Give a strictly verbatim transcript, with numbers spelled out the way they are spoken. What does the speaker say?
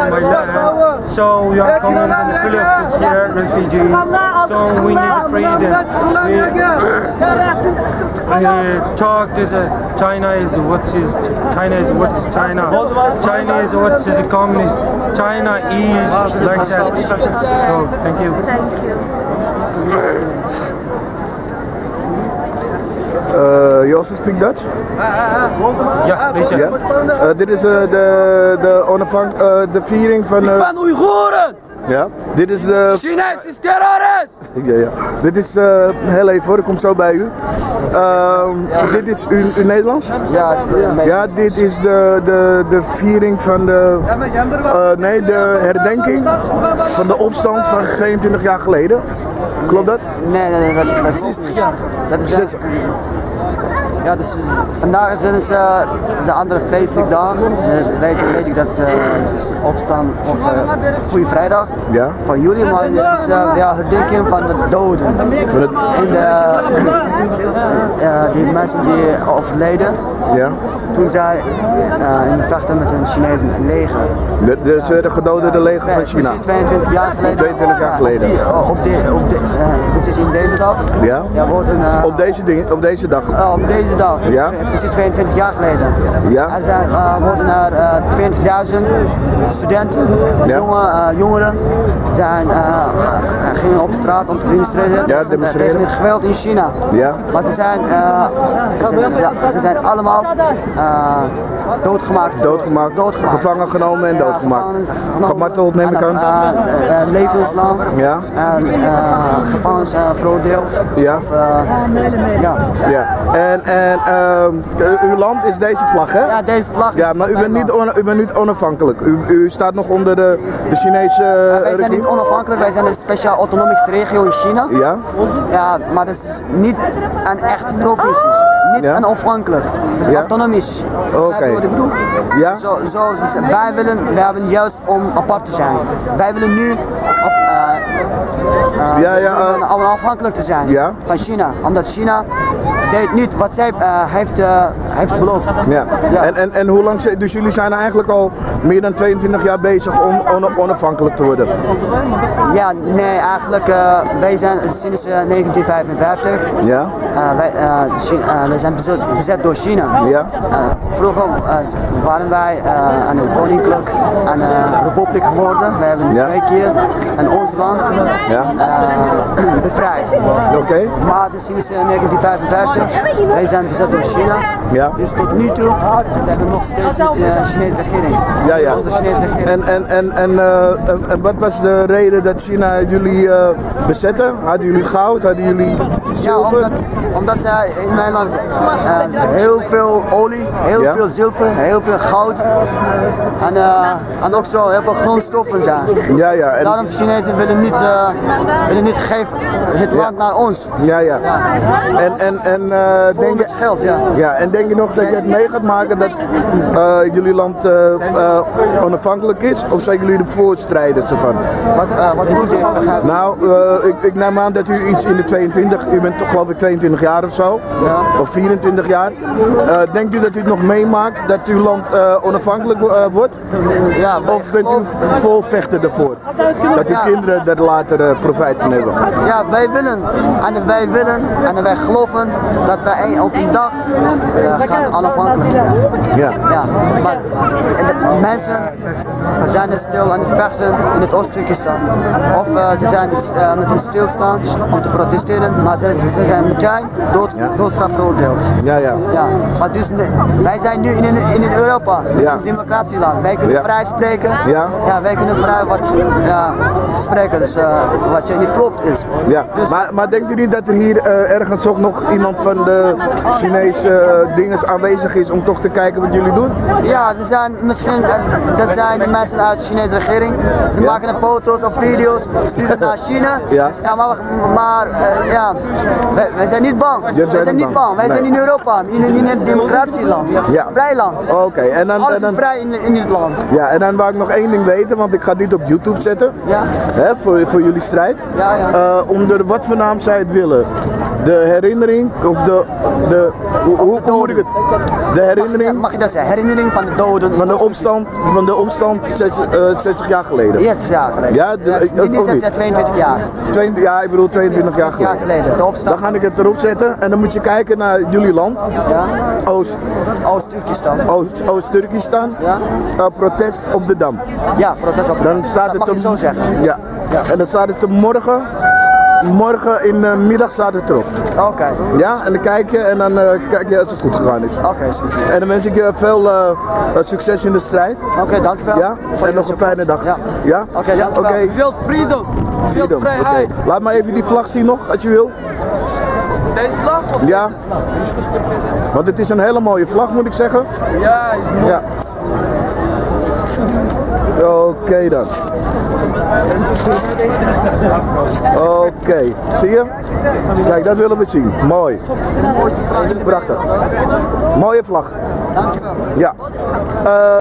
my land. So we are coming in the village to here, refugees. So we need the freedom. We, we talk this. Uh, China is what is China is what is China. China is what is the communist. China is like that. So thank you. Thank you. Uh, you also speak Dutch? Ja, weet je. Ja? Uh, dit is uh, de, de, onafhank, uh, de viering van... Uh, Ik ben Oeigoeren! Ja, dit is de... Chinees is terrorist! Ja, ja. Dit is, uh, heel even hoor, ik kom zo bij u. Uh, dit is u, u Nederlands? Ja, ja, dit is de, de, de viering van de... Uh, nee, de herdenking van de opstand van tweeëntwintig jaar geleden. Klopt dat? Nee, nee, nee, dat, dat is zestig jaar. Dat is zestig. Ja, dus vandaag is dus, uh, de andere feestelijke dag. Uh, weet, weet ik dat ze uh, opstaan of uh, Goede Vrijdag ja. Van jullie, maar het is dus, uh, ja, herdenking van de doden. Van het... En de, uh, die mensen die overleden. Ja. Toen zij uh, in vechten met een Chinese leger. De, de, ze werden gedood door de leger van China. Precies tweeëntwintig jaar geleden. tweeëntwintig jaar geleden. Die, uh, op de, op de, uh, precies in deze dag. Ja. Ja, wordt een, uh, op, deze ding, op deze dag. Uh, op deze dag. Ja. Precies tweeëntwintig jaar geleden. Ja. Er zijn, uh, worden er uh, twintigduizend studenten, ja. jonge, uh, jongeren, zijn, uh, gingen op straat om te demonstreren ja, demonstreren. tegen het geweld in China. Ja. Maar ze zijn, uh, ze, ze, ze zijn allemaal uh, doodgemaakt. Doodgemaakt. doodgemaakt. Gevangen genomen en doodgemaakt. Ja, gemarteld neem ik aan. Uh, uh, levenslang. Ja. En uh, gevangenis uh, veroordeeld. Ja. Of, uh, ja. Ja. En, en uh, uw land is deze vlag, hè? Ja, deze vlag. Ja, maar u bent niet, on, u bent niet onafhankelijk. U, u staat nog onder de, de Chinese uh, ja, wij zijn regime. niet onafhankelijk, wij zijn een speciaal autonomische regio in China. Ja. Ja, maar dat is niet een echte provincies. Niet ja. een afhankelijk. Het is ja. autonomisch. Oké. Okay. Wat ik bedoel? Ja. Zo, zo, dus wij willen, wij hebben juist om apart te zijn. Wij willen nu op, uh, uh, ja, ja, uh, onafhankelijk te zijn ja. van China. Omdat China deed niet wat zij uh, heeft, uh, heeft beloofd. Ja. Ja. En, en, en hoe lang, dus jullie zijn eigenlijk al meer dan tweeëntwintig jaar bezig om on, onafhankelijk te worden? Ja, nee, eigenlijk uh, wij zijn sinds uh, negentien vijfenvijftig. Ja. Uh, wij, uh, China, uh, wij zijn bezet, bezet door China. Ja. Uh, vroeger uh, waren wij uh, aan een koninklijk en uh, republiek geworden. We hebben ja. twee keer en ons land ja. uh, bevrijd. Oké. Okay. Maar dus sinds uh, negentien vijfenvijftig, wij zijn bezet door China. Ja. Dus tot nu toe zijn we nog steeds met de Chinese regering. Ja, ja. De Chinese regering. En, en, en, en, uh, en, en wat was de reden dat China jullie uh, bezette? Hadden jullie goud? Hadden jullie zilver? Ja, omdat, omdat zij in mijn land uh, heel veel olie, heel ja. veel zilver, heel veel goud en, uh, en ook zo heel veel grondstoffen zijn. Ja, ja. En daarom Chinezen willen niet, uh, willen niet geven het land ja. naar ons. Ja, ja. ja. En, en, en, uh, denk met geld, ja. Ja, en denk je nog dat je het mee gaat maken dat uh, jullie land uh, uh, onafhankelijk is? Of zijn jullie de voorstrijders ervan? Wat, uh, wat moet je? Nou, uh, ik, ik neem aan dat u iets in de tweeëntwintig, u bent toch geloof ik tweeëntwintig jaar of zo? Ja. Of vierentwintig jaar. Uh, denkt u dat u het nog meemaakt dat uw land uh, onafhankelijk uh, wordt? Ja, of bent u vol vechten ervoor? Dat uw ja. kinderen daar later uh, profijt van hebben? Ja, wij willen en wij willen en wij geloven dat wij op een dag uh, gaan onafhankelijk zijn. Ja. Ja, maar de mensen zijn er stil aan het vechten in het Oost-Turkestan. Of uh, ze zijn uh, met een stilstand om te protesteren, maar ze, ze zijn meteen dood, ja. doodstraf veroordeeld. Ja, ja. Ja, maar dus wij zijn nu in, in, in Europa, ja. een democratieland. Wij kunnen ja. vrij spreken. Ja. Ja, wij kunnen vrij wat ja, spreken, dus uh, wat je niet klopt is. Ja, dus, maar, maar denkt u niet dat er hier uh, ergens ook nog iemand van de Chinese uh, dingen aanwezig is om toch te kijken wat jullie doen? Ja, ze zijn misschien, uh, dat zijn de mensen uit de Chinese regering. Ze ja. maken foto's of video's, sturen naar China. Ja. Ja, maar maar uh, ja, wij, wij zijn niet bang. Wij zijn, zijn niet bang. bang. Wij nee. zijn in Europa, in, in een democratieland, ja. vrij land. Oké, okay. en dan alles en dan, is vrij in, in dit land. Ja, en dan wou ik nog één ding weten, want ik ga dit op YouTube zetten. Ja. Hè, voor, voor jullie strijd. Ja, ja. Uh, onder wat voor naam zij het willen. De herinnering, of de, de hoe, hoe, hoe moet ik het? De herinnering Mag je dat zeggen? Herinnering van de doden. van de opstand, van de opstand zestig jaar geleden. zestig jaar geleden. Ja, de- Ja, ik- niet ook niet. zestig, tweeëntwintig jaar. tweeëntwintig, ja, ik bedoel tweeëntwintig jaar jaar geleden. geleden. De opstand. Dan ga ik het erop zetten en dan moet je kijken naar jullie land. Ja. Oost, Oost-Turkistan. Oost, Oost-Turkistan. Ja. Uh, protest op de Dam. Ja, protest op. Dan staat dat het mag je er- zo zeggen. Ja. En dan staat het er morgen. Morgen in de middag staat het erop. Oké. Ja, en dan kijk je en dan uh, kijk je als het goed gegaan is. Oké, is goed. En dan wens ik je veel uh, uh, succes in de strijd. Oké, dankjewel. Ja, Voor en je nog een support. fijne dag. Ja. Ja? Oké, dankjewel. Oké. Veel freedom, veel Freedom, vrijheid. oké. Laat maar even die vlag zien nog, als je wil. Deze vlag? Of Ja. Want het is een hele mooie vlag, moet ik zeggen. ja, is mooi. Ja. Oké dan. Oké, zie je? Kijk, dat willen we zien. Mooi. Prachtig. Mooie vlag. Dankjewel. Ja. Eh,